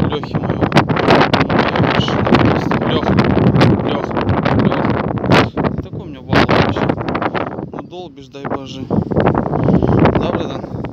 Лехи моего. Моя машина просто. Лех. Такой у меня вал вообще. Ну долбишь, дай боже. Да, братан?